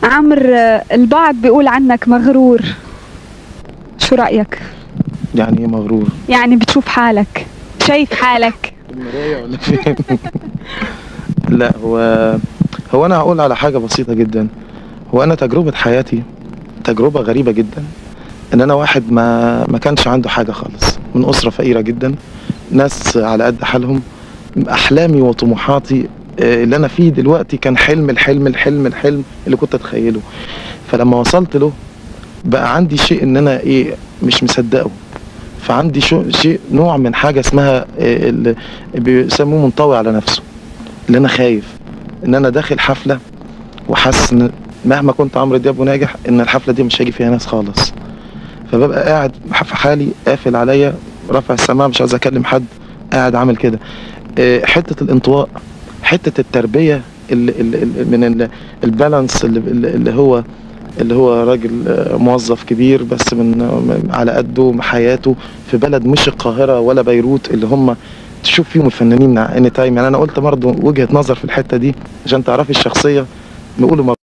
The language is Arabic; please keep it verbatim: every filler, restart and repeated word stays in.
عمرو، البعض بيقول عنك مغرور، شو رأيك؟ يعني ايه مغرور؟ يعني بتشوف حالك، شايف حالك في المراية ولا فين؟ لا، هو هو انا هقول على حاجة بسيطة جدا. هو انا تجربة حياتي تجربة غريبة جدا، ان انا واحد ما ما كانش عنده حاجة خالص، من اسرة فقيرة جدا، ناس على قد حالهم. احلامي وطموحاتي آه، اللي انا فيه دلوقتي كان حلم الحلم الحلم الحلم اللي كنت اتخيله. فلما وصلت له بقى عندي شيء ان انا ايه، مش مصدقه. فعندي شو شيء نوع من حاجة اسمها آه، اللي بيسموه منطوي على نفسه، اللي انا خايف ان انا داخل حفلة وحاسس ان مهما كنت عمرو دياب وناجح ان الحفلة دي مش هيجي فيها ناس خالص. فببقى قاعد في حالي قافل عليا، رافع السماعة، مش عايز اكلم حد، قاعد عامل كده. آه، حتة الانطواء، حتة التربية اللي اللي من ال- البالانس اللي, اللي هو اللي هو راجل آه، موظف كبير بس من من- على قده حياته في بلد مش القاهرة ولا بيروت اللي هم تشوف فيهم الفنانين اني تايم. يعني انا قلت برضه وجهة نظر في الحتة دي عشان تعرفي الشخصية. نقوله